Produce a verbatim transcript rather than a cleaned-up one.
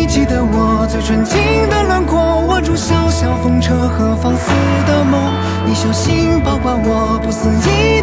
记得我最纯净的轮廓，握住小小风车和放肆的梦。你小心保管我不肆意